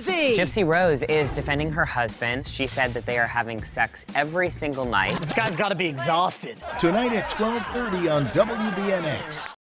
TMZ. Gypsy Rose is defending her husband. She said that they are having sex every single night. This guy's got to be exhausted. Tonight at 12:30 on WBNX.